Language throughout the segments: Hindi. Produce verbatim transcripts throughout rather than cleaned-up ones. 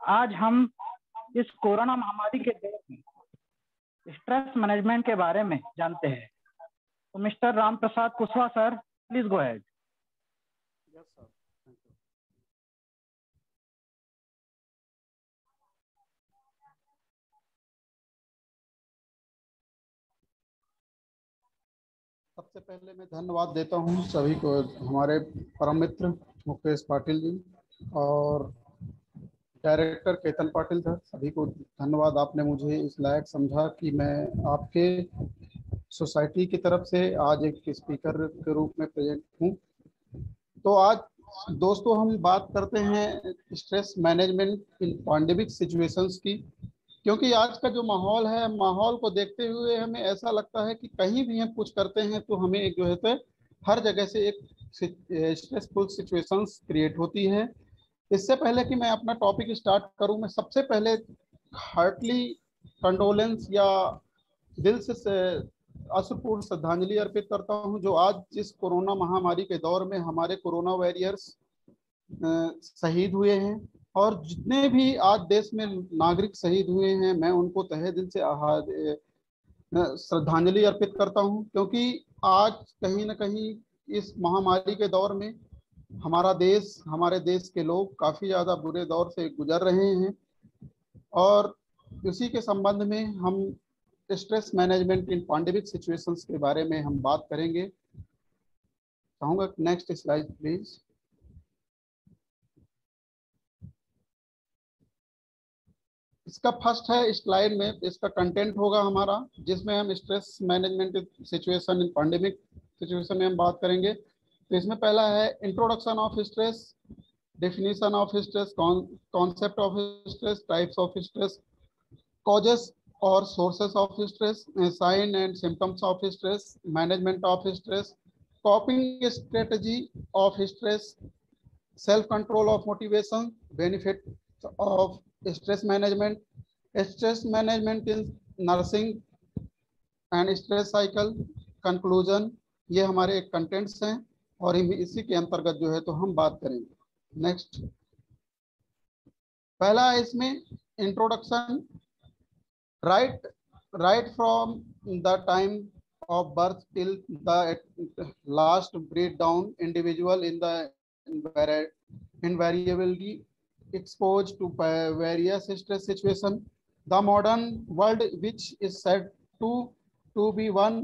आज हम इस कोरोना महामारी के दौर में स्ट्रेस मैनेजमेंट के बारे में जानते हैं। तो mister Ram Prasad Kushwaha sir, please go ahead. Yes sir, thank you. सबसे पहले मैं धन्यवाद देता हूं सभी को, हमारे परम मित्र मुकेश पाटिल जी और डायरेक्टर केतन पाटिल सर, सभी को धन्यवाद। आपने मुझे इस लायक समझा कि मैं आपके सोसाइटी की तरफ से आज एक स्पीकर के रूप में प्रेजेंट हूं। तो आज दोस्तों हम बात करते हैं stress management in pandemic situations की, क्योंकि आज का जो माहौल है, माहौल को देखते हुए हमें ऐसा लगता है कि कहीं भी हम कुछ करते हैं तो हमें एक जो है तो हर जगह से एक स्ट्रेसफुल सिचुएशंस क्रिएट होती है। इससे पहले कि मैं अपना टॉपिक स्टार्ट करूं, मैं सबसे पहले हार्टली कंडोलेंस या दिल से अश्रुपूर्ण श्रद्धांजलि अर्पित करता हूं जो आज इस कोरोना महामारी के दौर में हमारे कोरोना वॉरियर्स शहीद हुए हैं। और जितने भी आज देश में नागरिक शहीद हुए हैं, मैं उनको तहे दिल से श्रद्धांजलि अर्पित करता हूं, क्योंकि आज कहीं ना कहीं इस महामारी के दौर में हमारा देश, हमारे देश के लोग काफ़ी ज़्यादा बुरे दौर से गुजर रहे हैं। और इसी के संबंध में हम stress management in pandemic situations के बारे में हम बात करेंगे। चाहूँगा नेक्स्ट स्लाइड प्लीज। इसका फर्स्ट है स्लाइड में, इसका कंटेंट होगा हमारा, जिसमें हम stress management situation in pandemic situation में हम बात करेंगे। तो इसमें पहला है introduction of stress, definition of stress, concept of stress, types of stress, causes और sources of stress, sign and symptoms of stress, management of stress, कॉपिंग strategy of stress, self control of motivation, benefit of stress management, stress management in nursing and stress cycle, conclusion. ये हमारे एक कंटेंट्स हैं और इसी के अंतर्गत जो है तो हम बात करेंगे। नेक्स्ट, पहला है इसमें introduction. Right right from the time of birth till the last breakdown, individual in the invariably exposed to various stress situations. The modern world, which is said to to be one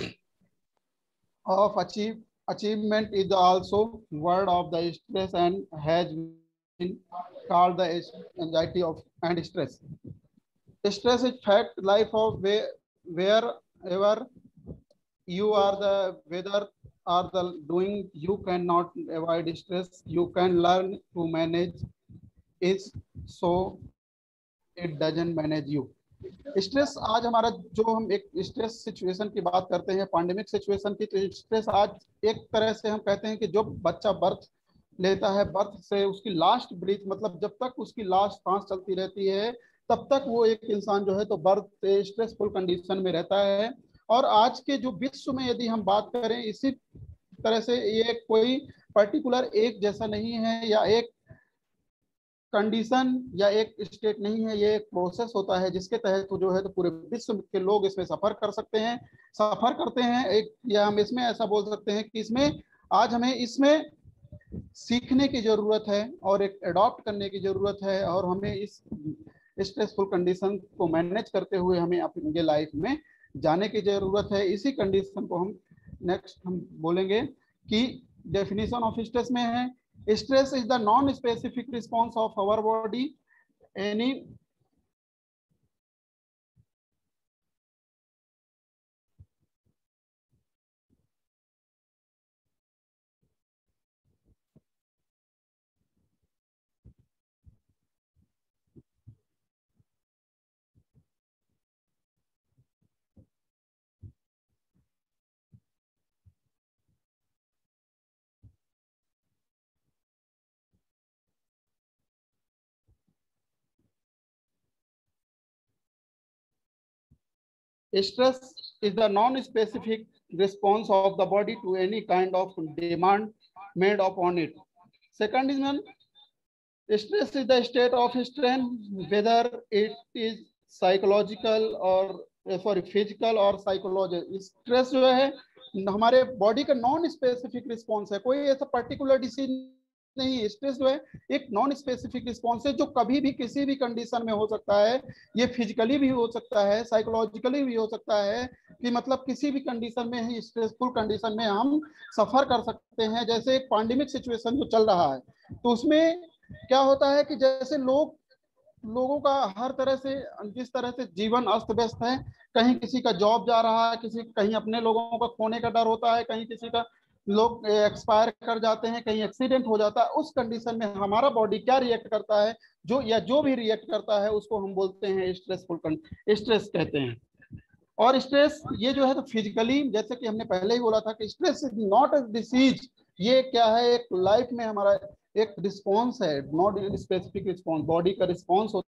of achieve achievement, is also world of the stress and has been called the anxiety of and stress. Stress is fact life of where, wherever you are the whether are the doing, you cannot avoid stress, you can learn to manage it so it doesn't manage you. Stress आज हमारा, जो हम एक स्ट्रेस सिचुएशन की बात करते हैं, पैंडेमिक सिचुएशन की, तो स्ट्रेस आज एक तरह से हम कहते हैं कि जो बच्चा बर्थ लेता है, बर्थ से उसकी लास्ट ब्रीथ, मतलब जब तक उसकी लास्ट सांस चलती रहती है तब तक वो एक इंसान जो है तो बर्थ से स्ट्रेसफुल कंडीशन में रहता है। और आज के जो विश्व में यदि हम बात करें, इसी तरह से ये कोई पर्टिकुलर एक जैसा नहीं है या एक कंडीशन या एक स्टेट नहीं है, ये एक प्रोसेस होता है जिसके तहत जो है तो पूरे विश्व के लोग इसमें सफर कर सकते हैं, सफर करते हैं। एक या हम इसमें ऐसा बोल सकते हैं कि इसमें आज हमें इसमें सीखने की जरूरत है और एक अडॉप्ट करने की जरूरत है, और हमें इस स्ट्रेसफुल कंडीशन को मैनेज करते हुए हमें अपनी लाइफ में जाने की जरूरत है। इसी कंडीशन को हम नेक्स्ट हम बोलेंगे कि डेफिनेशन ऑफ स्ट्रेस में है, stress is the non specific response of our body any stress is the non-specific response of the body to any kind of demand made upon it. Second is one, Stress is the state of strain, whether it is psychological or sorry physical और साइकोलॉजिकल। स्ट्रेस जो है हमारे बॉडी का नॉन स्पेसिफिक रिस्पॉन्स है, कोई ऐसा पर्टिकुलर डिसीज नहीं। स्ट्रेस जो है एक नॉन स्पेसिफिक रिस्पॉन्स है जो कभी भी किसी भी कंडीशन में हो सकता है। ये फिजिकली भी हो सकता है, साइकोलॉजिकली भी हो सकता है, कि मतलब किसी भी कंडीशन में ही स्ट्रेसफुल कंडीशन में हम सफर कर सकते हैं। जैसे एक पैंडेमिक सिचुएशन जो चल रहा है, तो उसमें क्या होता है कि जैसे लोग लोगों का हर तरह से जिस तरह से जीवन अस्त व्यस्त है, कहीं किसी का जॉब जा रहा है, किसी कहीं अपने लोगों का खोने का डर होता है, कहीं किसी का लोग एक्सपायर कर जाते हैं, कहीं एक्सीडेंट हो जाता है। उस कंडीशन में हमारा बॉडी क्या रिएक्ट करता है, जो या जो भी रिएक्ट करता है उसको हम बोलते हैं स्ट्रेसफुल, स्ट्रेस कहते हैं। और स्ट्रेस ये जो है तो फिजिकली, जैसे कि हमने पहले ही बोला था कि stress is not a disease, ये क्या है एक लाइफ में हमारा एक रिस्पॉन्स है, नॉट स्पेसिफिक रिस्पॉन्स, बॉडी का रिस्पॉन्स होता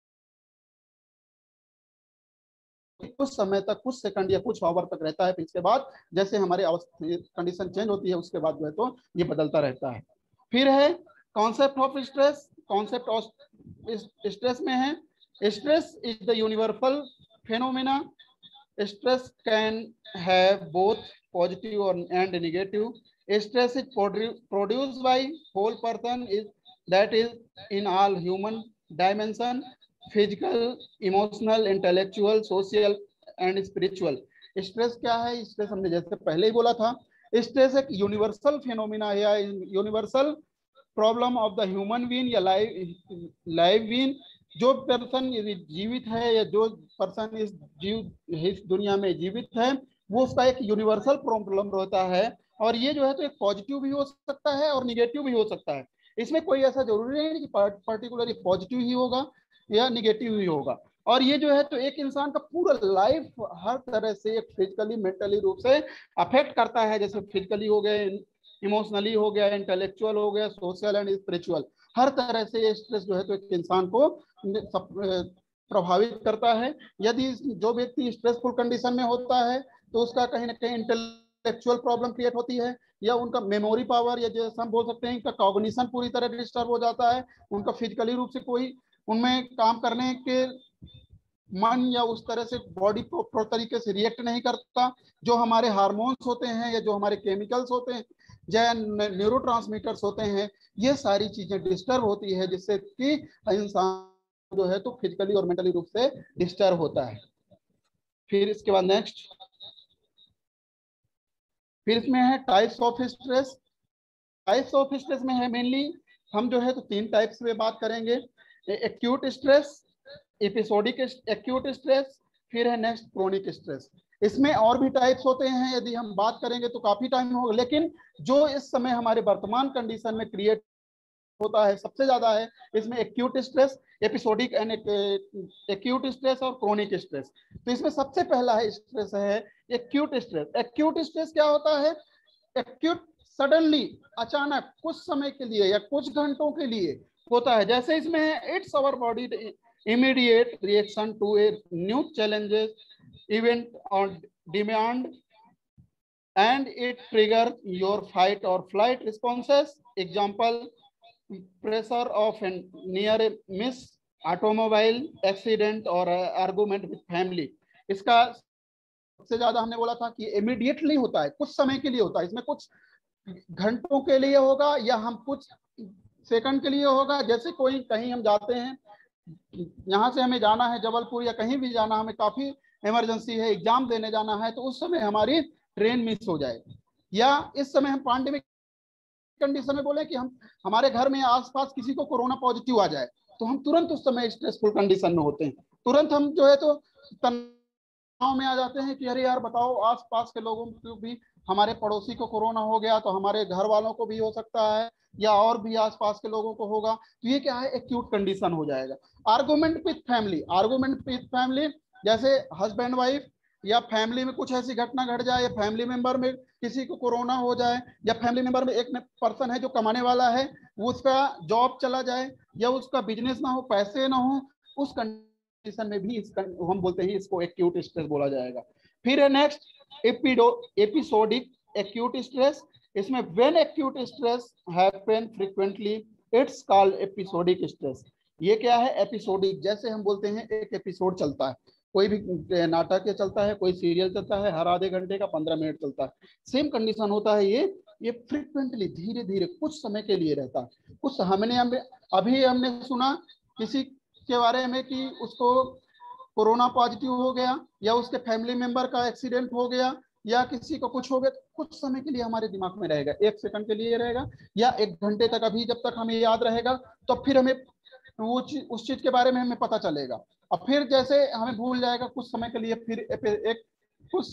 है कुछ समय तक, कुछ सेकंड या कुछ आवर तक रहता है, फिर इसके बाद जैसे हमारी कंडीशन चेंज होती है उसके बाद जो है तो ये बदलता रहता है। फिर है concept of stress. Concept of stress में है stress is the universal phenomena. Stress can have both positive and negative. Stress is produced by whole person is that is in all human dimension: physical, emotional, intellectual, social and spiritual. Stress क्या है? Stress हमने जैसे पहले ही बोला था, Stress एक यूनिवर्सल फेनोमिना है या universal problem of the human being या लाइव लाइव बीइंग। जो पर्सन जीवित है या जो पर्सन इस जीव इस दुनिया में जीवित है, वो उसका एक यूनिवर्सल प्रॉब्लम रहता है। और ये जो है तो एक पॉजिटिव भी हो सकता है और निगेटिव भी हो सकता है। इसमें कोई ऐसा जरूरी नहीं कि पर्टिकुलरली पॉजिटिव ही होगा या निगेटिव ही होगा। और ये जो है तो एक इंसान का पूरा लाइफ हर तरह से फिजिकली मेंटली रूप से अफेक्ट करता है। जैसे फिजिकली हो गए, इमोशनली हो गया, इंटेलेक्चुअल हो गया, सोशल एंड स्पिरिचुअल, हर तरह से ये स्ट्रेस जो है तो एक इंसान को प्रभावित करता है। यदि जो व्यक्ति स्ट्रेसफुल कंडीशन में होता है तो उसका कहीं ना कहीं इंटेलेक्चुअल प्रॉब्लम क्रिएट होती है, या उनका मेमोरी पावर या जैसे हम बोल सकते हैं उनका कॉग्निशन पूरी तरह डिस्टर्ब हो जाता है। उनका फिजिकली रूप से कोई उनमें काम करने के मन या उस तरह से बॉडी प्रॉपर तरीके से रिएक्ट नहीं करता। जो हमारे हार्मोन्स होते हैं या जो हमारे केमिकल्स होते हैं या न्यूरोट्रांसमीटर्स होते हैं, ये सारी चीजें डिस्टर्ब होती है, जिससे कि इंसान जो है तो फिजिकली और मेंटली रूप से डिस्टर्ब होता है। फिर इसके बाद नेक्स्ट, फिर इसमें है types of stress. Types of stress में है मेनली हम जो है तो तीन टाइप्स में बात करेंगे: acute stress, episodic acute stress, फिर है नेक्स्ट क्रोनिक स्ट्रेस। इसमें और भी टाइप्स होते हैं, यदि हम बात करेंगे तो काफी टाइम होगा, लेकिन जो इस समय हमारे वर्तमान कंडीशन में क्रिएट होता है सबसे ज्यादा है इसमें acute stress, episodic and acute stress और क्रोनिक स्ट्रेस। तो इसमें सबसे पहला है स्ट्रेस है एक्यूट स्ट्रेस। एक्यूट स्ट्रेस क्या होता है? एक्यूट सडनली, अचानक, कुछ समय के लिए या कुछ घंटों के लिए होता है। जैसे इसमें है it's our body immediate reaction to a new challenges event or demand, and it trigger your fight or flight responses. Example: pressure of a near a miss, automobile accident or argument with family. इसका सबसे ज्यादा हमने बोला था कि immediately होता है, कुछ समय के लिए होता है। इसमें कुछ घंटों के लिए होगा या हम कुछ सेकंड के लिए होगा। जैसे कोई कहीं हम जाते हैं, यहाँ से हमें जाना है जबलपुर या कहीं भी जाना, हमें काफी इमरजेंसी है, एग्जाम देने जाना है, तो उस समय हमारी ट्रेन मिस हो जाए, या इस समय हम पैंडेमिक कंडीशन में बोले कि हम हमारे घर में आसपास किसी को कोरोना पॉजिटिव आ जाए, तो हम तुरंत उस समय स्ट्रेसफुल कंडीशन में होते हैं। तुरंत हम जो है तो तनाव में आ जाते हैं कि अरे यार बताओ, आसपास के लोगों को भी, हमारे पड़ोसी को कोरोना हो गया तो हमारे घर वालों को भी हो सकता है या और भी आसपास के लोगों को होगा। तो ये क्या है? एक्यूट कंडीशन हो जाएगा। Argument with family, argument with family जैसे हस्बैंड वाइफ या फैमिली में कुछ ऐसी घटना घट जाए, या फैमिली मेंबर में किसी को कोरोना हो जाए, या फैमिली मेंबर में एक पर्सन है जो कमाने वाला है, वो उसका जॉब चला जाए या उसका बिजनेस ना हो, पैसे ना हो, उस कंडीशन में भी इस हम बोलते हैं इसको एक्यूट स्ट्रेस बोला जाएगा। फिर है नेक्स्ट एपिसोडिक एक्यूट स्ट्रेस। इसमें when acute stress happen frequently it's called episodic stress. ये क्या है? एपिसोडिक, जैसे हम बोलते हैं एक एपिसोड चलता है, कोई भी नाटक चलता है, कोई सीरियल चलता है, हर आधे घंटे का पंद्रह मिनट चलता है, सेम कंडीशन होता है। ये ये फ्रिक्वेंटली, धीरे धीरे कुछ समय के लिए रहता है। कुछ हमने हमने अभी हमने सुना किसी के बारे में कि उसको कोरोना पॉजिटिव हो गया, या उसके फैमिली मेंबर का एक्सीडेंट हो गया, या किसी को कुछ हो गया, कुछ समय के लिए हमारे दिमाग में रहेगा, एक सेकंड के लिए रहेगा या एक घंटे तक। अभी जब तक हमें याद रहेगा तो फिर हमें वो चीज, उस चीज के बारे में हमें पता चलेगा, और फिर जैसे हमें भूल जाएगा कुछ समय के लिए, फिर एक कुछ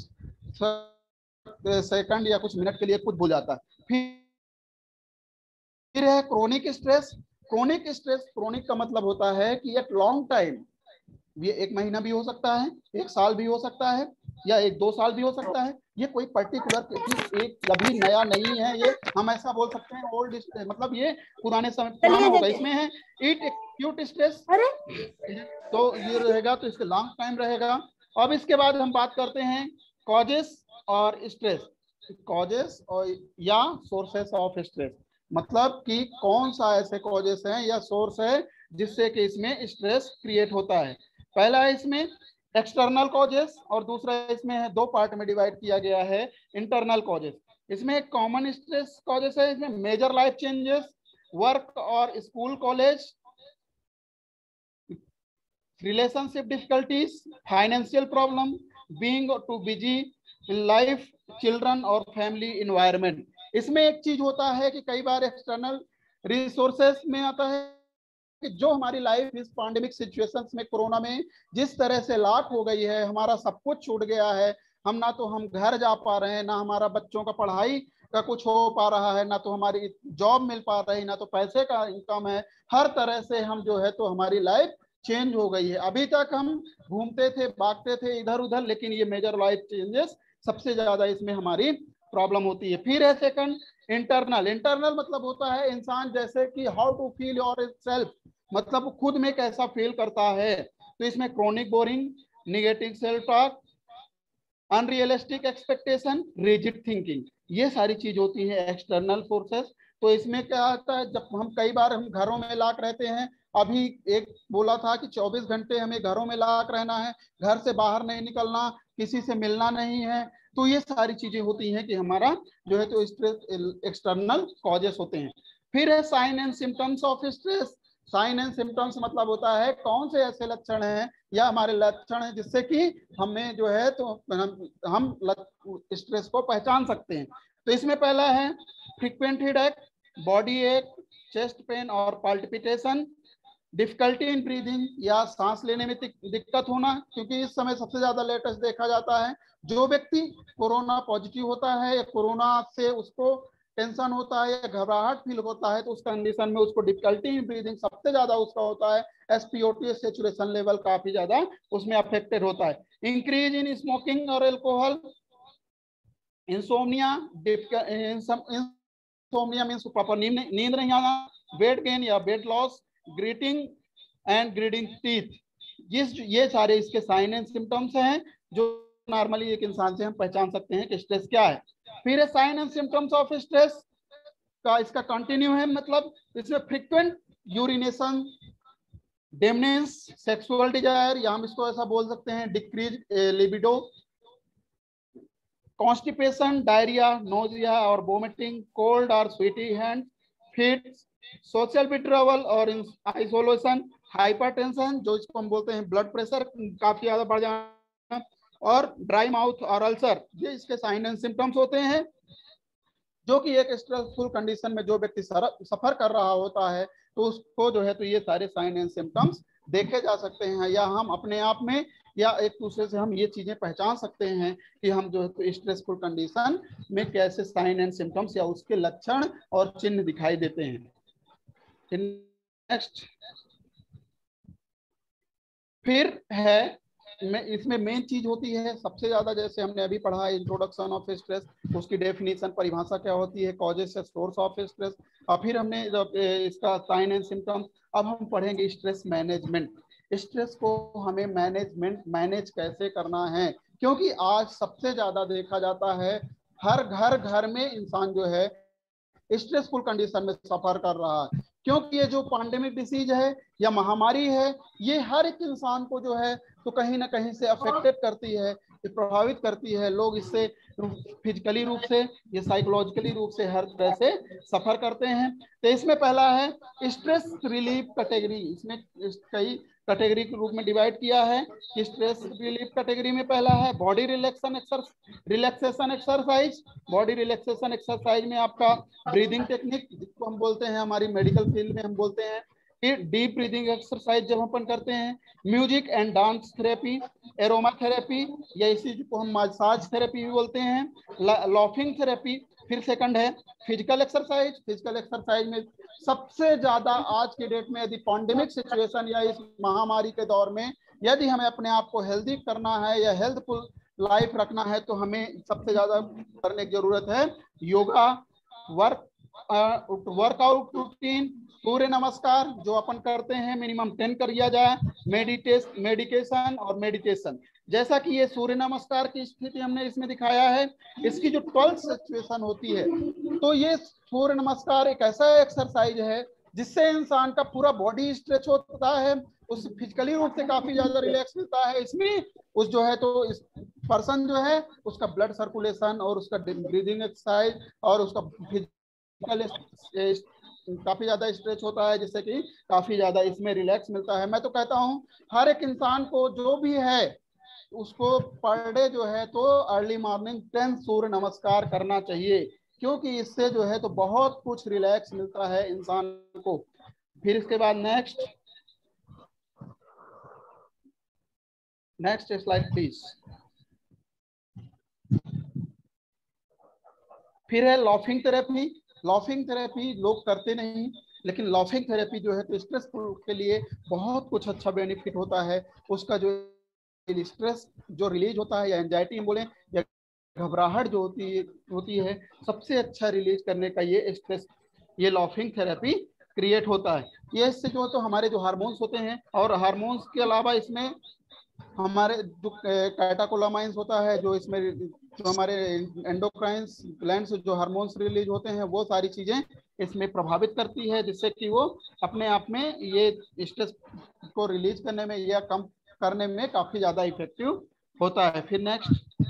सेकंड या कुछ मिनट के लिए कुछ भूल जाता है। फिर फिर है chronic stress. Chronic stress, chronic का मतलब होता है कि एक लॉन्ग टाइम, ये एक महीना भी हो सकता है, एक साल भी हो सकता है, या एक दो साल भी हो सकता है। ये कोई पर्टिकुलर एक कभी नया नहीं है, ये हम ऐसा बोल सकते हैं ओल्ड, मतलब ये पुराने समय पुराना होगा। इसमें है इट एक्यूट स्ट्रेस, तो ये रहेगा, तो इसके लॉन्ग टाइम रहेगा। अब इसके बाद हम बात करते हैं कॉजेस और स्ट्रेस। कॉजेस और या सोर्सेस ऑफ स्ट्रेस, मतलब कि कौन सा ऐसे कॉजेस हैं या सोर्स है जिससे कि इसमें स्ट्रेस क्रिएट होता है। पहला है इसमें एक्सटर्नल कॉजेस, और दूसरा इसमें है, दो पार्ट में डिवाइड किया गया है, इंटरनल कॉजेस। इसमें एक कॉमन स्ट्रेस कॉजेस है, इसमें मेजर लाइफ चेंजेस, वर्क और school college, relationship difficulties, financial problem, being too busy in life, children और फैमिली इन्वायरमेंट। इसमें एक चीज होता है कि कई बार एक्सटर्नल रिसोर्सेस में आता है कि जो हमारी लाइफ इस पैंडेमिक सिचुएशंस में, कोरोना में जिस तरह से लॉक हो गई है, हमारा सब कुछ छूट गया है, हम ना तो हम घर जा पा रहे हैं, ना हमारा बच्चों का पढ़ाई का कुछ हो पा रहा है, ना तो हमारी जॉब मिल पा रही, ना तो पैसे का इनकम है, हर तरह से हम जो है तो हमारी लाइफ चेंज हो गई है। अभी तक हम घूमते थे, भागते थे इधर उधर, लेकिन ये मेजर लाइफ चेंजेस सबसे ज्यादा इसमें हमारी प्रॉब्लम होती है। फिर है सेकंड इंटरनल। इंटरनल मतलब होता है इंसान जैसे कि how to feel your self, मतलब खुद में कैसा फील करता है। तो इसमें chronic boring, negative self talk, unrealistic expectation, rigid thinking, ये सारी चीज होती है एक्सटर्नल फोर्सेस। तो इसमें क्या आता है, जब हम कई बार हम घरों में लाक रहते हैं, अभी एक बोला था कि चौबीस घंटे हमें घरों में लाक रहना है, घर से बाहर नहीं निकलना, किसी से मिलना नहीं है, तो ये सारी चीजें होती हैं कि हमारा जो है तो स्ट्रेस एक्सटर्नल कॉजेस होते हैं। फिर है sign and symptoms of stress. Sign and symptoms मतलब होता है कौन से ऐसे लक्षण हैं या हमारे लक्षण हैं जिससे कि हमें जो है तो हम, हम स्ट्रेस को पहचान सकते हैं। तो इसमें पहला है frequent headache, body ache, chest pain और पल्पिटेशन, डिफिकल्टी इन ब्रीदिंग या सांस लेने में दिक्कत होना, क्योंकि इस समय सबसे ज्यादा लेटेस्ट देखा जाता है जो व्यक्ति कोरोना पॉजिटिव होता है या कोरोना से उसको टेंशन होता है या घबराहट फील होता है, तो उस कंडीशन में उसको डिफिकल्टी इन ब्रीदिंग सबसे ज्यादा उसका होता है। एसपीओटी सेचुरेशन लेवल काफी ज्यादा उसमें अफेक्टेड होता है। इंक्रीज इन स्मोकिंग और alcohol, insomnia, insomnia means proper नींद नींद नहीं आना, वेट गेन या weight loss, gritting and grinding teeth, जिस ये सारे इसके साइन एंड सिम्टम्स हैं जो नॉर्मली एक इंसान से हम पहचान सकते हैं कि स्ट्रेस क्या है। फिर sign and symptoms of stress का इसका कंटिन्यू है, मतलब इसमें फ्रीक्वेंट यूरिनेशन, डेमनेंस, सेक्सुअल डिजायर, या हम इसको ऐसा बोल सकते हैं decrease libido, constipation, diarrhoea, nausea और वोमिटिंग, कोल्ड और sweaty hand, feet, social withdrawal और आइसोलेशन, हाइपरटेंशन जो इसको हम बोलते हैं ब्लड प्रेशर काफी ज्यादा बढ़ जाना, और ड्राई माउथ और अल्सर, ये इसके साइन एंड सिम्टम्स होते हैं जो कि एक स्ट्रेसफुल कंडीशन में जो व्यक्ति सफर कर रहा होता है तो उसको जो है तो ये सारे साइन एंड सिम्टम्स देखे जा सकते हैं, या हम अपने आप में या एक दूसरे से हम ये चीजें पहचान सकते हैं कि हम जो है तो स्ट्रेसफुल कंडीशन में कैसे साइन एंड सिम्टम्स या उसके लक्षण और चिन्ह दिखाई देते हैं। नेक्स्ट फिर है में इसमें मेन चीज होती है सबसे ज्यादा, जैसे हमने अभी पढ़ा है इंट्रोडक्शन ऑफ स्ट्रेस, उसकी डेफिनेशन परिभाषा क्या होती है, कॉजेस से सोर्स ऑफ स्ट्रेस, और फिर हमने जब इसका साइन एंड सिम्टम्स। अब हम पढ़ेंगे स्ट्रेस मैनेजमेंट। स्ट्रेस को हमें मैनेजमेंट मैनेज कैसे करना है, क्योंकि आज सबसे ज्यादा देखा जाता है हर घर घर में इंसान जो है स्ट्रेसफुल कंडीशन में सफर कर रहा है। क्योंकि ये जो पैंडेमिक डिसीज है या महामारी है, ये हर एक इंसान को जो है तो कहीं ना कहीं से अफेक्टेड करती है, ये प्रभावित करती है। लोग इससे फिजिकली रूप से या साइकोलॉजिकली रूप से हर तरह से सफर करते हैं। तो इसमें पहला है स्ट्रेस रिलीफ कैटेगरी। इसमें कई कैटेगरी के रूप में डिवाइड किया है। स्ट्रेस रिलीफ कैटेगरी में पहला है body relaxation exercise relaxation exercise body relaxation exercise में आपका ब्रीदिंग टेक्निक, जिसको हम बोलते हैं, हमारी मेडिकल फील्ड में हम बोलते हैं कि डीप ब्रीदिंग एक्सरसाइज जब अपन करते हैं। Music and dance therapy, aroma therapy, या इसी को हम मसाज थेरेपी भी बोलते हैं, लॉफिंग थेरेपी। फिर सेकंड है फिजिकल एक्सरसाइज। फिजिकल एक्सरसाइज में सबसे ज्यादा आज के डेट में यदि पैंडेमिक सिचुएशन या इस महामारी के दौर में यदि हमें अपने आप को हेल्दी करना है या हेल्थफुल लाइफ रखना है तो हमें सबसे ज्यादा करने की जरूरत है yoga, work workout routine, Surya Namaskar जो अपन करते हैं मिनिमम टेन कर लिया जाए, मेडिटेस मेडिकेशन और मेडिटेशन। जैसा कि ये सूर्य नमस्कार की स्थिति हमने इसमें दिखाया है, इसकी जो ट्वेल्थ सिचुएशन होती है, तो ये सूर्य नमस्कार एक ऐसा एक्सरसाइज है जिससे इंसान का पूरा बॉडी स्ट्रेच होता है, उस फिजिकली रूप से काफी ज्यादा रिलैक्स मिलता है। इसमें उस जो है तो इस पर्सन जो है उसका ब्लड सर्कुलेशन और उसका ब्रीदिंग एक्सरसाइज और उसका फिजिकल काफी ज्यादा स्ट्रेच होता है, जिससे कि काफी ज्यादा इसमें रिलैक्स मिलता है। मैं तो कहता हूँ हर एक इंसान को जो भी है उसको पर डे जो है तो अर्ली मॉर्निंग टेन सूर्य नमस्कार करना चाहिए, क्योंकि इससे जो है तो बहुत कुछ रिलैक्स मिलता है इंसान को। फिर इसके बाद नेक्स्ट नेक्स्ट स्लाइड प्लीज। फिर है लॉफिंग थेरेपी। लॉफिंग थेरेपी लोग करते नहीं, लेकिन लॉफिंग थेरेपी जो है तो स्ट्रेस के लिए बहुत कुछ अच्छा बेनिफिट होता है। उसका जो स्ट्रेस जो रिलीज होता है या एंजाइटी हम बोले या घबराहट जो होती है होती है सबसे अच्छा रिलीज करने का ये स्ट्रेस ये लॉफिंग थेरेपी क्रिएट होता है। ये इससे जो तो हमारे जो हार्मोन्स होते हैं, और हार्मोन्स के अलावा इसमें हमारे जो कैटाकोलामाइंस होता है, जो इसमें जो हमारे एंडोक्राइंस ग्लैंड से जो हार्मोन्स रिलीज होते हैं, वो सारी चीजें इसमें प्रभावित करती है, जिससे कि वो अपने आप में ये स्ट्रेस को रिलीज करने में या कम करने में काफी ज्यादा इफेक्टिव होता है। फिर नेक्स्ट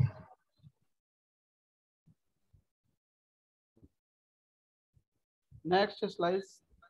नेक्स्ट स्लाइड।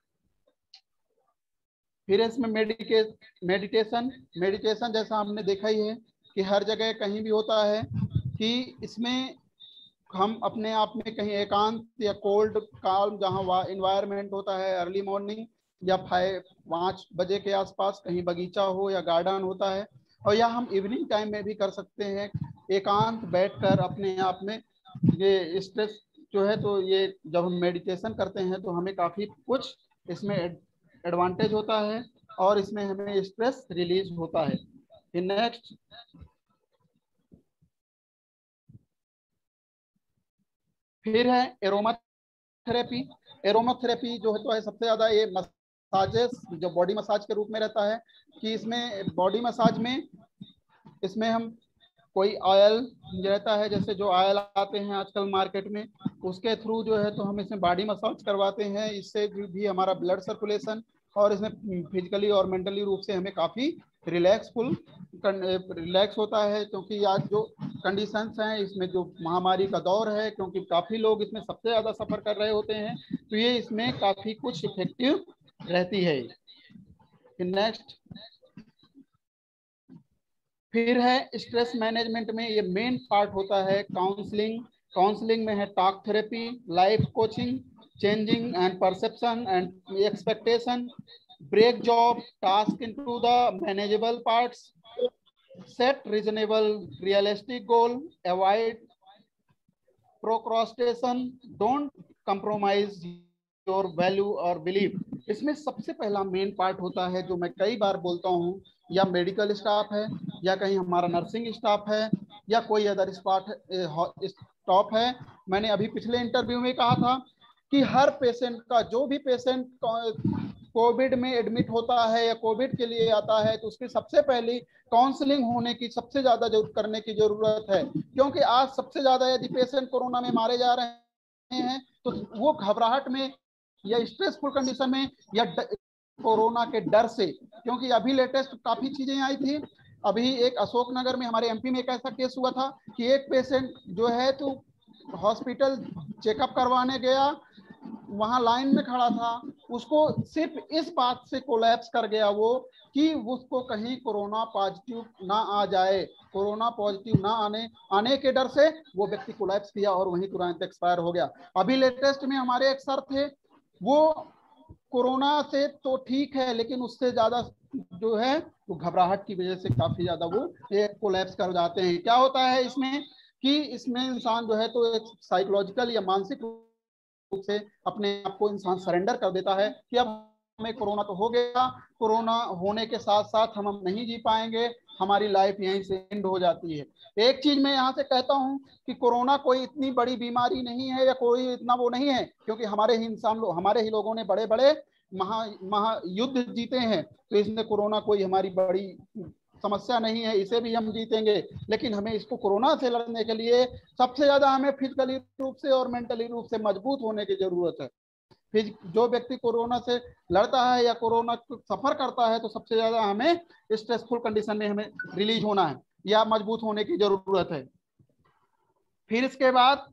फिर इसमें मेडिके मेडिटेशन मेडिटेशन जैसा हमने देखा ही है कि हर जगह कहीं भी होता है कि इसमें हम अपने आप में कहीं एकांत या कोल्ड काल्म जहाँ इन्वायरमेंट होता है, अर्ली मॉर्निंग या फाइव पाँच बजे के आसपास कहीं बगीचा हो या गार्डन होता है, और या हम इवनिंग टाइम में भी कर सकते हैं एकांत बैठकर अपने आप में। ये स्ट्रेस जो है तो ये जब हम मेडिटेशन करते हैं तो हमें काफी कुछ इसमें एडवांटेज होता है और इसमें हमें स्ट्रेस रिलीज होता है। फिर नेक्स्ट फिर है एरोमा थेरेपी। एरोमा थेरेपी जो है तो है सबसे ज्यादा ये मसाजेस जो बॉडी मसाज के रूप में रहता है, कि इसमें बॉडी मसाज में इसमें हम कोई ऑयल रहता है, जैसे जो ऑयल आते हैं आजकल मार्केट में, उसके थ्रू जो है तो हम इसमें बॉडी मसाज करवाते हैं। इससे भी हमारा ब्लड सर्कुलेशन और इसमें फिजिकली और मेंटली रूप से हमें काफी रिलैक्सफुल रिलैक्स होता है, क्योंकि आज जो कंडीशंस हैं इसमें जो महामारी का दौर है, क्योंकि काफी लोग इसमें सबसे ज्यादा सफर कर रहे होते हैं, तो ये इसमें काफी कुछ इफेक्टिव रहती है। नेक्स्ट फिर है स्ट्रेस मैनेजमेंट में ये मेन पार्ट होता है काउंसलिंग। काउंसलिंग में है talk therapy, life coaching, changing and perception and expectation, break job task into the manageable parts, set reasonable realistic goal, avoid procrastination, don't compromise your value or belief। इसमें सबसे पहला मेन पार्ट होता है जो मैं कई बार बोलता हूँ, या मेडिकल स्टाफ है या कहीं हमारा नर्सिंग स्टाफ है या कोई अदर स्टाफ है। मैंने अभी पिछले इंटरव्यू में कहा था कि हर पेशेंट का, जो भी पेशेंट कोविड में एडमिट होता है या कोविड के लिए आता है, तो उसकी सबसे पहली काउंसलिंग होने की सबसे ज्यादा जरूरत करने की जरूरत है, क्योंकि आज सबसे ज्यादा यदि पेशेंट कोरोना में मारे जा रहे हैं तो वो घबराहट में या स्ट्रेसफुल कंडीशन में या कोरोना के डर से, क्योंकि अभी लेटेस्ट काफी चीजें आई थी। अभी एक अशोकनगर में हमारे एमपी में एक ऐसा केस हुआ था कि एक पेशेंट जो है तो हॉस्पिटल चेकअप करवाने गया, वहां लाइन में खड़ा था, उसको सिर्फ इस बात से कोलैप्स कर गया वो कि उसको कहीं कोरोना पॉजिटिव ना आ जाए, कोरोना पॉजिटिव ना आने आने के डर से वो व्यक्ति कोलैप्स किया और वहीं तुरंत एक्सपायर हो गया। अभी लेटेस्ट में हमारे एक सर थे, वो कोरोना से तो ठीक है लेकिन उससे ज्यादा जो है वो घबराहट की वजह से काफी ज्यादा वो कोलैप्स कर जाते हैं। क्या होता है इसमें कि इसमें इंसान जो है तो एक साइकोलॉजिकल या मानसिक रूप से अपने आप को इंसान सरेंडर कर देता है कि अब हमें कोरोना तो हो गया, कोरोना होने के साथ साथ हम हम नहीं जी पाएंगे, हमारी लाइफ यहीं से एंड हो जाती है। एक चीज मैं यहाँ से कहता हूँ कि कोरोना कोई इतनी बड़ी बीमारी नहीं है या कोई इतना वो नहीं है, क्योंकि हमारे ही इंसान लोग हमारे ही लोगों ने बड़े बड़े महा महायुद्ध जीते हैं, तो इसमें कोरोना कोई हमारी बड़ी समस्या नहीं है, इसे भी हम जीतेंगे। लेकिन हमें इसको कोरोना से लड़ने के लिए सबसे ज्यादा हमें फिजिकली रूप से और मेंटली रूप से मजबूत होने की जरूरत है। फिर जो व्यक्ति कोरोना से लड़ता है या कोरोना सफर करता है तो सबसे ज्यादा हमें स्ट्रेसफुल कंडीशन में हमें रिलीज होना है या मजबूत होने की जरूरत है। फिर इसके बाद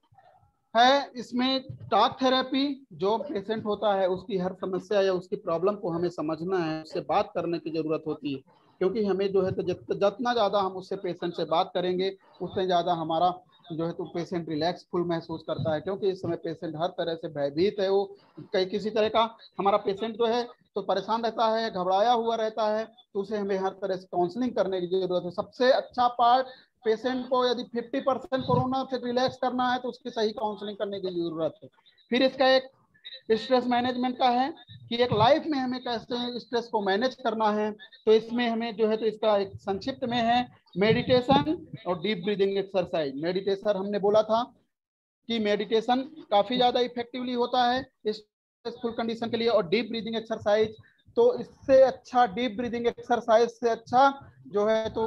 है इसमें टॉक थेरेपी। जो पेशेंट होता है उसकी हर समस्या या उसकी प्रॉब्लम को हमें समझना है, उससे बात करने की जरूरत होती है, क्योंकि हमें जो है तो जितना ज्यादा हम उससे पेशेंट से बात करेंगे उतने ज्यादा हमारा जो है तो पेशेंट रिलैक्सफुल महसूस करता है, क्योंकि इस समय पेशेंट हर तरह से भयभीत है, वो कई किसी तरह का हमारा पेशेंट जो है तो परेशान रहता है, घबराया हुआ रहता है, तो उसे हमें हर तरह से काउंसलिंग करने की जरूरत है। सबसे अच्छा पार्ट पेशेंट को यदि पचास परसेंट कोरोना से रिलैक्स करना है तो उसकी सही काउंसलिंग करने की जरूरत है। फिर इसका एक स्ट्रेस मैनेजमेंट का है कि एक लाइफ में हमें कैसे स्ट्रेस को मैनेज करना है, तो इसमें हमें जो है तो इसका एक संक्षिप्त में है मेडिटेशन और डीप ब्रीदिंग एक्सरसाइज। मेडिटेशन हमने बोला था कि मेडिटेशन काफी ज्यादा इफेक्टिवली होता है स्ट्रेसफुल कंडीशन के लिए, और डीप ब्रीदिंग एक्सरसाइज तो इससे अच्छा, डीप ब्रीदिंग एक्सरसाइज से अच्छा जो है तो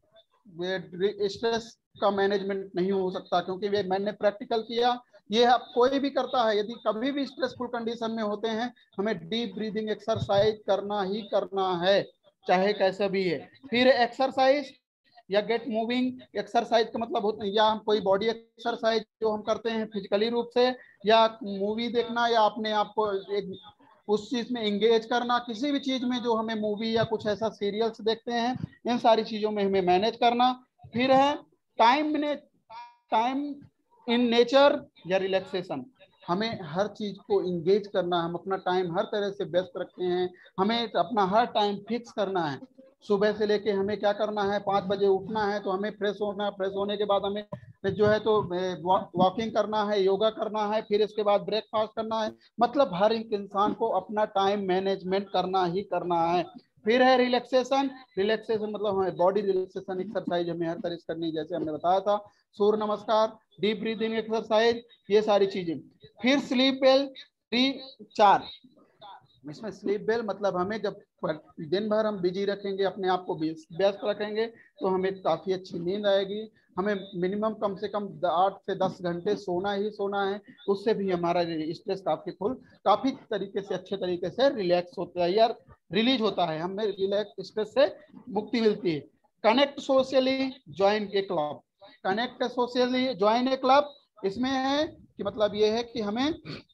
स्ट्रेस का मैनेजमेंट नहीं हो सकता, क्योंकि वे मैंने प्रैक्टिकल किया, ये आप कोई भी करता है, यदि कभी भी स्ट्रेसफुल कंडीशन में होते हैं हमें डीप ब्रीदिंग एक्सरसाइज करना ही करना है, चाहे कैसा भी है। फिर एक्सरसाइज या गेट मूविंग एक्सरसाइज का मतलब होता है या हम कोई बॉडी एक्सरसाइज जो हम करते हैं फिजिकली रूप से, या मूवी देखना, या अपने आप को एक उस चीज में एंगेज करना, किसी भी चीज में जो हमें मूवी या कुछ ऐसा सीरियल्स देखते हैं, इन सारी चीजों में हमें मैनेज करना। फिर है टाइम टाइम इन नेचर या रिलैक्सेशन, हमें हर चीज को इंगेज करना, हम अपना टाइम हर तरह से व्यस्त रखते हैं, हमें अपना हर टाइम फिक्स करना है। सुबह से लेके हमें क्या करना है, पाँच बजे उठना है तो हमें फ्रेश होना है, फ्रेश होने के बाद हमें जो है तो वॉकिंग करना है, योगा करना है, फिर इसके बाद ब्रेकफास्ट करना है। मतलब हर एक इंसान को अपना टाइम मैनेजमेंट करना ही करना है। फिर है रिलैक्सेशन। रिलैक्सेशन मतलब हमें बॉडी रिलैक्सेशन एक्सरसाइज हमें हर तरह से करनी, जैसे हमने बताया था, सूर्य नमस्कार, डीप ब्रीदिंग एक्सरसाइज, ये सारी चीजें। फिर स्लीप वेल रिचार्ज। इसमें स्लीप वेल मतलब हमें जब दिन भर हम बिजी रखेंगे, अपने आप को व्यस्त रखेंगे, तो हमें काफी अच्छी नींद आएगी। हमें मिनिमम कम से कम आठ से दस घंटे सोना ही सोना है, उससे भी हमारा स्ट्रेस काफी फुल काफी तरीके से अच्छे तरीके से रिलैक्स होता है यार, रिलीज होता है, हमें रिलैक्स स्ट्रेस से मुक्ति मिलती है। Connect socially, join a club. Connect socially, join a club, इसमें है कि मतलब ये है कि हमें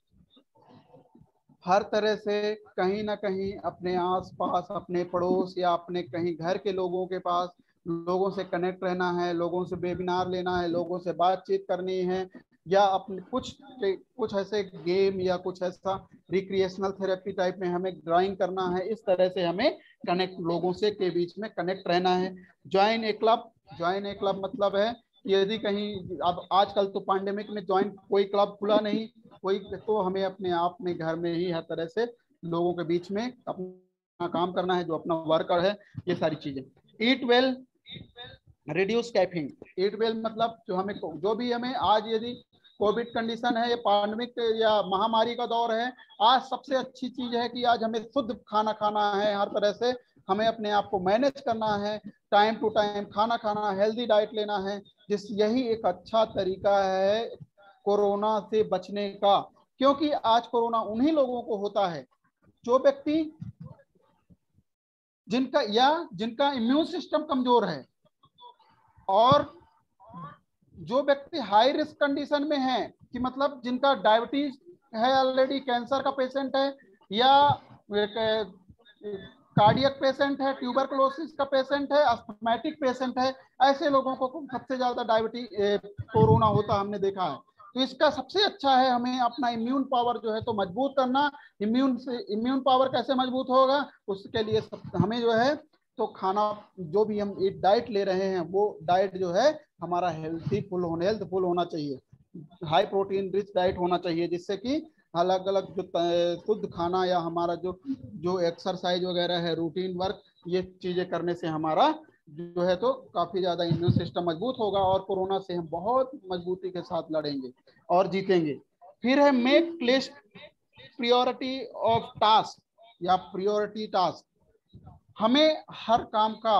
हर तरह से कहीं ना कहीं अपने आसपास, अपने पड़ोस या अपने कहीं घर के लोगों के पास लोगों से कनेक्ट रहना है, लोगों से वेबिनार लेना है, लोगों से बातचीत करनी है, या अपने कुछ कुछ ऐसे गेम या कुछ ऐसा रिक्रिएशनल थेरेपी टाइप में हमें ड्राइंग करना है। इस तरह से हमें कनेक्ट, लोगों से के बीच में कनेक्ट रहना है। Join a club. Join a club मतलब है यदि कहीं, अब आजकल तो पैंडेमिक में ज्वाइन कोई क्लब खुला नहीं कोई, तो हमें अपने आप में घर में ही हर तरह से लोगों के बीच में अपना काम करना है, जो अपना वर्कर है, ये सारी चीजें। Eat well, reduce caffeine. Eat well मतलब जो हमें जो भी हमें आज यदि कोविड कंडीशन है या पैंडेमिक या महामारी का दौर है, आज सबसे अच्छी चीज है कि आज हमें शुद्ध खाना खाना है, हर तरह से हमें अपने आप को मैनेज करना है, टाइम टू टाइम खाना खाना, हेल्दी डाइट लेना है, जिस यही एक अच्छा तरीका है कोरोना से बचने का। क्योंकि आज कोरोना उन्हीं लोगों को होता है जो व्यक्ति जिनका या जिनका इम्यून सिस्टम कमजोर है, और जो व्यक्ति हाई रिस्क कंडीशन में है कि मतलब जिनका डायबिटीज है, ऑलरेडी कैंसर का पेशेंट है, या कार्डियक पेशेंट है, ट्यूबरकुलोसिस का पेशेंट है, अस्थमैटिक पेशेंट है, ऐसे लोगों को सबसे ज्यादा डायबिटीज कोरोना होता हमने देखा है। तो इसका सबसे अच्छा है हमें अपना इम्यून पावर जो है तो मजबूत करना। इम्यून से इम्यून पावर कैसे मजबूत होगा, उसके लिए हमें जो है तो खाना, जो भी हम एक डाइट ले रहे हैं वो डाइट जो है हमारा हेल्थी फुल होने हेल्थफुल होना चाहिए, हाई प्रोटीन रिच डाइट होना चाहिए, जिससे कि अलग अलग जो शुद्ध खाना या हमारा जो जो एक्सरसाइज वगैरह है, रूटीन वर्क, ये चीजें करने से हमारा जो है तो काफी ज्यादा इम्यून सिस्टम मजबूत होगा और कोरोना से हम बहुत मजबूती के साथ लड़ेंगे और जीतेंगे। फिर है make list priority of task या प्रायोरिटी टास्क। हमें हर काम का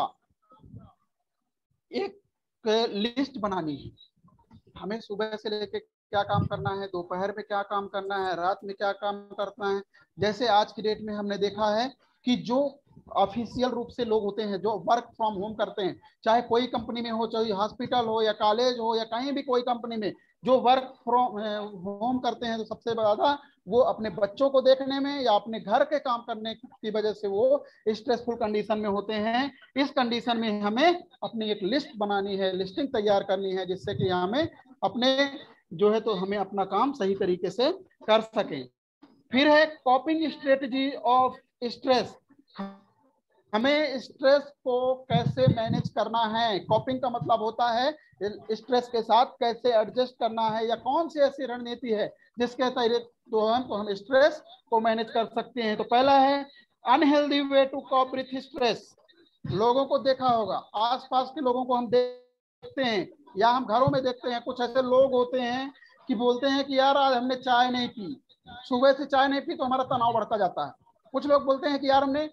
एक लिस्ट बनानी है। हमें सुबह से लेकर क्या काम करना है, दोपहर में क्या काम करना है, रात में क्या काम करना है। जैसे आज की डेट में हमने देखा है कि जो ऑफिशियल रूप से लोग होते हैं, जो वर्क फ्रॉम होम करते हैं, चाहे कोई कंपनी में हो, चाहे हॉस्पिटल हो या कॉलेज हो या कहीं भी कोई कंपनी में जो वर्क फ्रॉम होम करते हैं, तो सबसे ज्यादा वो अपने बच्चों को देखने में या अपने घर के काम करने की वजह से वो स्ट्रेसफुल कंडीशन में होते हैं। इस कंडीशन में हमें अपनी एक लिस्ट बनानी है, लिस्टिंग तैयार करनी है, जिससे कि हमें अपने जो है तो हमें अपना काम सही तरीके से कर सकें। फिर है कॉपिंग स्ट्रेटजी ऑफ स्ट्रेस। हमें स्ट्रेस को कैसे मैनेज करना है। कॉपिंग का मतलब होता है स्ट्रेस के साथ कैसे एडजस्ट करना है, या कौन सी ऐसी रणनीति है जिसके तहत तो हम तो हम स्ट्रेस को मैनेज कर सकते हैं। तो पहला है unhealthy way to cope with stress. लोगों को देखा होगा, आसपास के लोगों को हम देखते हैं या हम घरों में देखते हैं, कुछ ऐसे लोग होते हैं कि बोलते हैं कि यार आज हमने चाय नहीं पी, सुबह से चाय नहीं पी तो हमारा तनाव बढ़ता जाता है। कुछ लोग बोलते हैं कि यार हमने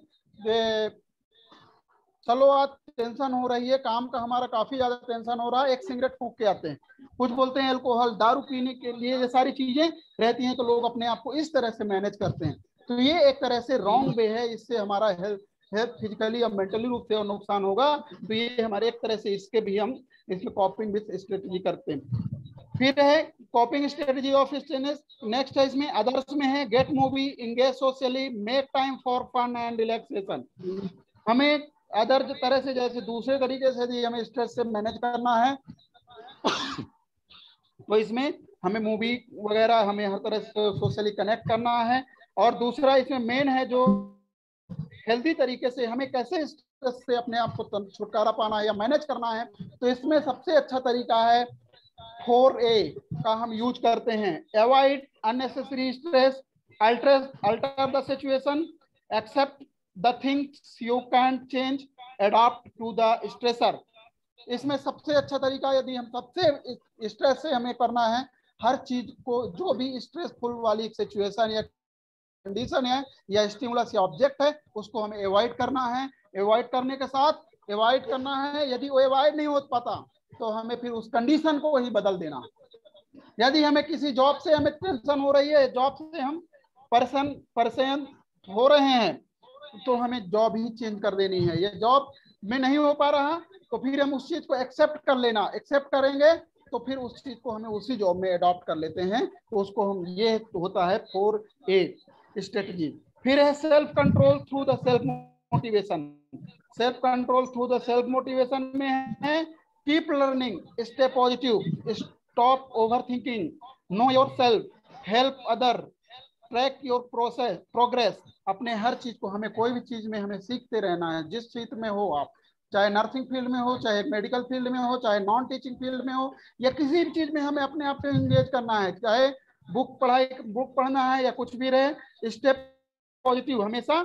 चलो आज टेंशन हो रही है, काम का हमारा काफी ज्यादा टेंशन हो रहा है, एक सिगरेट फूंक के आते हैं। कुछ बोलते हैं अल्कोहल, दारू पीने के लिए, ये सारी चीजें रहती हैं। तो लोग अपने आप को इस तरह से मैनेज करते हैं। तो ये एक तरह से रॉन्ग वे है, इससे हमारा हेल्थ हेल्थ फिजिकली और मेंटली रूप से नुकसान होगा। तो ये हमारे एक तरह से इसके भी हम इसमें कॉपिंग विथ स्ट्रेटजी करते हैं। फिर है coping strategy of stress. Next है इसमें अदर्स में है get movie, engage socially, make time for fun and relaxation. हमें अदर तरह से, जैसे दूसरे तरीके से भी हमें स्ट्रेस से मैनेज करना है तो इसमें हमें मूवी वगैरह, हमें हर तरह से सोशली कनेक्ट करना है। और दूसरा इसमें मेन है जो हेल्दी तरीके से हमें कैसे स्ट्रेस से अपने आप को छुटकारा पाना है या मैनेज करना है। तो इसमें सबसे अच्छा तरीका है फोर ए का हम यूज करते हैं। Avoid unnecessary stress, alter alter the situation, accept the things you can change, adopt to the stressor. इसमें सबसे अच्छा तरीका, यदि हम सबसे स्ट्रेस से हमें करना है, हर चीज को जो भी स्ट्रेसफुल वाली सिचुएशन या कंडीशन है या स्टिमुलस या ऑब्जेक्ट है, उसको हमें अवॉइड करना है। अवॉइड करने के साथ अवॉइड करना है, यदि वो अवॉइड नहीं हो पाता तो हमें फिर उस कंडीशन को ही बदल देना। यदि हमें किसी जॉब से हमें टेंशन हो रही है, जॉब से हम परेशान परेशान हो रहे हैं, तो हमें जॉब ही चेंज कर देनी है। ये जॉब में नहीं हो पा रहा तो फिर हम उस चीज को एक्सेप्ट कर लेना। एक्सेप्ट करेंगे तो फिर उस चीज को हमें उसी जॉब में अडॉप्ट कर लेते हैं। तो उसको हम, ये होता है फोर ए स्ट्रेटजी। फिर है self control through the self motivation. Self control through the self motivation में है keep learning, stay positive, stop over thinking, know your self, help other, track your process progress. अपने हर चीज को, हमें कोई भी चीज में हमें सीखते रहना है। जिस क्षेत्र में हो आप, चाहे नर्सिंग फील्ड में हो, चाहे मेडिकल फील्ड में हो, चाहे नॉन टीचिंग फील्ड में हो, या किसी भी चीज में हमें अपने आप को एंगेज करना है। चाहे बुक पढ़ाई बुक पढ़ना है या कुछ भी रहे, स्टेप पॉजिटिव हमेशा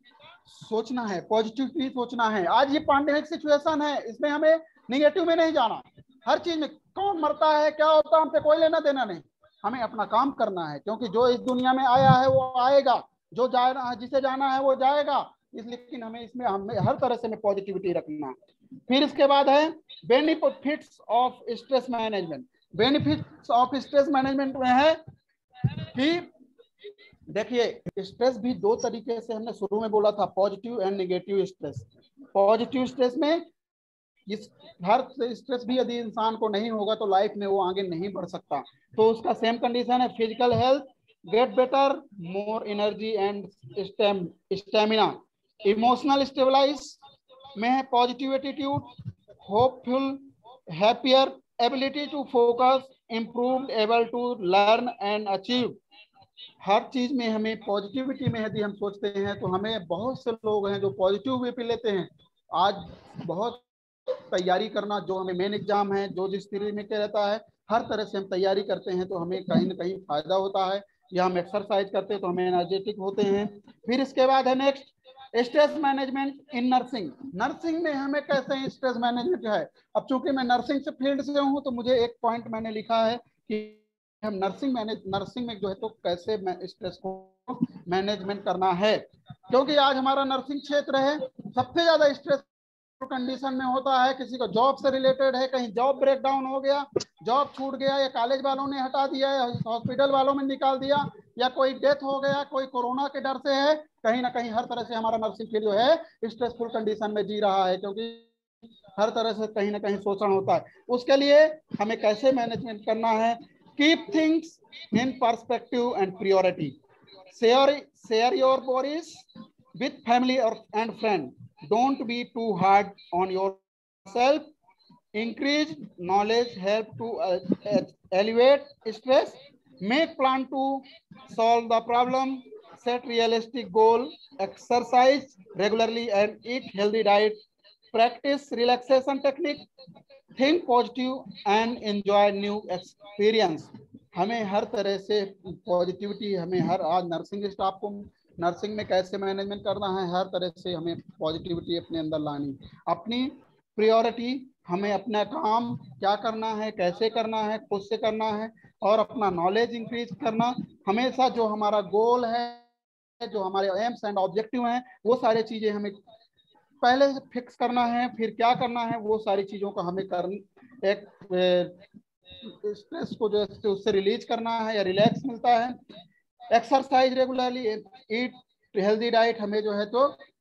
सोचना है, पॉजिटिवली सोचना है। आज ये पैंडेमिक सिचुएशन है, इसमें हमें निगेटिव में नहीं जाना। हर चीज में कौन मरता है क्या होता है हमसे कोई लेना देना नहीं, हमें अपना काम करना है। क्योंकि जो इस दुनिया में आया है वो आएगा, जो जाना है, जिसे जाना है वो जाएगा। इस लेकिन हमें इसमें हमें हर तरह से पॉजिटिविटी रखना है। फिर इसके बाद है benefits of stress management. Benefits of stress management में है कि देखिए स्ट्रेस भी दो तरीके से हमने शुरू में बोला था, positive and negative stress. Positive stress में इस हर स्ट्रेस भी यदि इंसान को नहीं होगा तो लाइफ में वो आगे नहीं बढ़ सकता। तो उसका सेम कंडीशन है, physical health get better, more energy and stamina. Emotional stabilize में है positive attitude, hopeful, happier, ability to focus, improved, able to learn and achieve. हर चीज में हमें पॉजिटिविटी में यदि हम सोचते हैं तो हमें, बहुत से लोग हैं जो पॉजिटिव वे पे लेते हैं। आज बहुत तैयारी करना, जो हमें मेन एग्जाम है, जो जिस तरीके में क्या रहता है, हर तरह से हम तैयारी करते हैं तो हमें कहीं ना कहीं फायदा होता है, या हम एक्सरसाइज करते हैं तो हमें एनर्जेटिक होते हैं। फिर इसके बाद है next stress management in nursing. Nursing में हमें कैसे स्ट्रेस मैनेजमेंट है। अब चूंकि मैं नर्सिंग से फील्ड से हूँ तो मुझे एक पॉइंट मैंने लिखा है कि हम नर्सिंग मैनेज नर्सिंग में जो है तो कैसे स्ट्रेस को मैनेजमेंट करना है, क्योंकि आज हमारा नर्सिंग क्षेत्र है, सबसे ज्यादा स्ट्रेस कंडीशन में होता है। किसी को जॉब से रिलेटेड है, कहीं जॉब ब्रेक डाउन हो गया, जॉब छूट गया, या कॉलेज वालों ने हटा दिया, या हॉस्पिटल वालों में निकाल दिया, या कोई डेथ हो गया, कोई कोरोना के डर से है, कहीं ना कहीं हर तरह से हमारा नर्सिंग फील्ड जो है स्ट्रेसफुल कंडीशन में जी रहा है, क्योंकि हर तरह से कहीं ना कहीं शोषण होता है। उसके लिए हमें कैसे मैनेजमेंट करना है, keep things in perspective and priority, share share your worries with family और and friend, don't be too hard on yourself, increase knowledge help to uh, elevate stress, make plan to solve the problem, set realistic goal, exercise regularly and eat healthy diet, practice relaxation technique, think positive and enjoy new experience। हमें हर तरह से पॉजिटिविटी, हमें हर आज नर्सिंग स्टाफ को नर्सिंग में कैसे मैनेजमेंट करना है, हर तरह से हमें पॉजिटिविटी अपने अंदर लानी, अपनी प्रायोरिटी, हमें अपना काम क्या करना है, कैसे करना है, खुद से करना है, और अपना नॉलेज इंक्रीज करना। हमेशा जो हमारा गोल है, जो हमारे एम्स एंड ऑब्जेक्टिव हैं, वो सारी चीजें हमें पहले से फिक्स करना है, फिर क्या करना है वो सारी चीजों को हमें कर एक स्ट्रेस को जो है उससे रिलीज करना है या रिलैक्स मिलता है। Exercise regularly, eat healthy diet, हमें जो है तो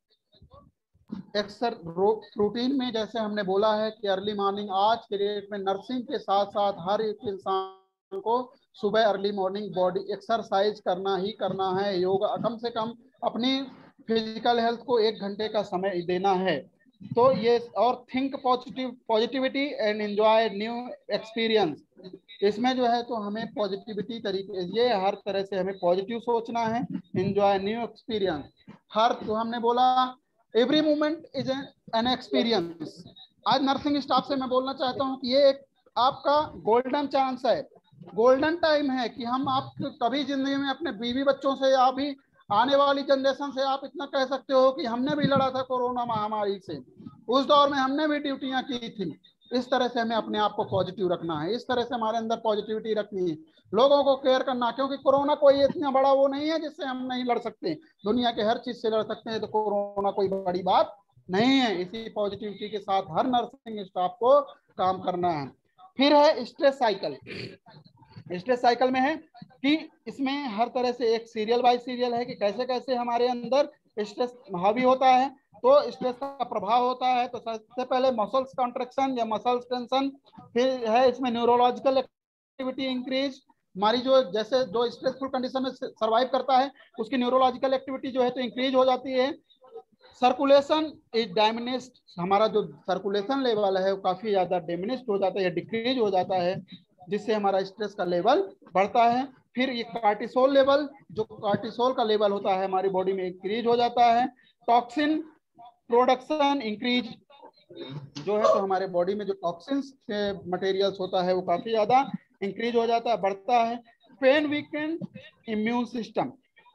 एक्सर रूटीन में जैसे हमने बोला है कि अर्ली मॉर्निंग, आज के डेट में नर्सिंग के साथ साथ हर एक इंसान को सुबह अर्ली मॉर्निंग बॉडी एक्सरसाइज करना ही करना है, योगा कम से कम अपनी फिजिकल हेल्थ को एक घंटे का समय देना है। तो ये, और think positive positivity and enjoy new experience, इसमें जो है तो हमें पॉजिटिविटी तरीके, ये हर तरह से हमें पॉजिटिव सोचना है, एंजॉय न्यू एक्सपीरियंस। हर जो हमने बोला every moment is an experience. आज नर्सिंग स्टाफ से मैं बोलना चाहता हूँ कि ये एक आपका गोल्डन चांस है, गोल्डन टाइम है कि हम आप कभी जिंदगी में अपने बीवी बच्चों से या भी आने वाली जनरेशन से आप इतना कह सकते हो कि हमने भी लड़ा था कोरोना महामारी से, उस दौर में हमने भी ड्यूटियां की थी। इस तरह से हमें अपने आप को पॉजिटिव रखना है, इस तरह से हमारे अंदर पॉजिटिविटी रखनी है, लोगों को केयर करना, क्योंकि कोरोना कोई इतना बड़ा वो नहीं है जिससे हम नहीं लड़ सकते, दुनिया के हर चीज से लड़ सकते हैं, तो कोरोना कोई बड़ी बात नहीं है। इसी पॉजिटिविटी के साथ हर नर्सिंग स्टाफ को काम करना है। फिर है स्ट्रेस साइकिल। स्ट्रेस साइकिल में है कि इसमें हर तरह से एक सीरियल बाय सीरियल है कि कैसे कैसे हमारे अंदर स्ट्रेस हावी होता है, तो स्ट्रेस का प्रभाव होता है। तो सबसे पहले मसल्स कॉन्ट्रैक्शन या मसल्स टेंशन, फिर है इसमें न्यूरोलॉजिकल एक्टिविटी इंक्रीज, हमारी जो जैसे जो स्ट्रेसफुल कंडीशन में सर्वाइव करता है उसकी न्यूरोलॉजिकल एक्टिविटी जो है तो इंक्रीज हो जाती है। सर्कुलेशन इज डायमिनिस्ड, हमारा जो सर्कुलेशन लेवल है वो काफी ज्यादा डिमिनिस्ड हो जाता है या डिक्रीज हो जाता है, जिससे हमारा स्ट्रेस का लेवल बढ़ता है। फिर ये कार्टिसोल लेवल, जो कार्टिसोल का लेवल होता है हमारी बॉडी में इंक्रीज हो जाता है। टॉक्सिन प्रोडक्शन इंक्रीज, जो है तो हमारे बॉडी में जो टॉक्सिन्स मटेरियल्स होता है वो काफी ज्यादा इंक्रीज हो जाता है, बढ़ता है। पेन वीकेंड इम्यून सिस्टम,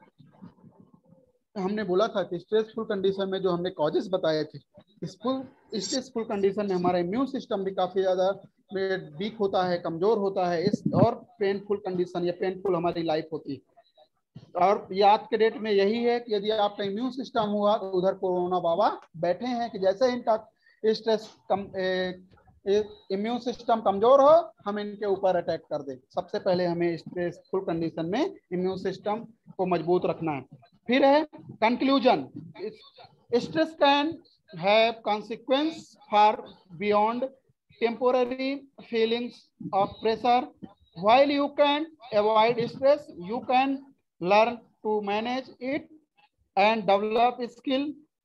हमने बोला था कि स्ट्रेसफुल कंडीशन में जो हमने कॉजेस बताए थे, स्ट्रेसफुल कंडीशन में हमारा इम्यून सिस्टम भी काफी ज्यादा वीक होता है, कमजोर होता है, इस और पेनफुल कंडीशन या पेनफुल हमारी लाइफ होती है। और ये आज के डेट में यही है कि यदि आपका इम्यून सिस्टम हुआ तो उधर कोरोना बाबा बैठे हैं कि जैसे इनका स्ट्रेस कम इम्यून सिस्टम कमजोर हो, हम इनके ऊपर अटैक कर दे। सबसे पहले हमें स्ट्रेसफुल कंडीशन में इम्यून सिस्टम को मजबूत रखना है। फिर है conclusion, stress can have consequence far beyond temporary feelings of pressure. While you can avoid stress, you can learn to manage it and develop skill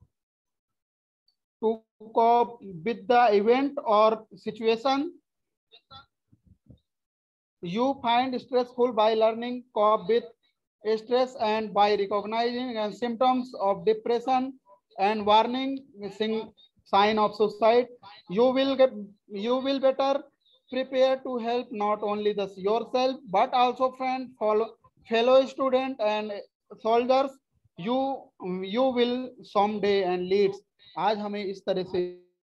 to cope with the event or situation you find stressful. By learning cope with stress and by recognizing symptoms of depression and warning sign of suicide, you will get you will better prepare to help not only the yourself but also friend, follow, fellow student and soldiers you you will someday and leads। आज हमें इस तरह से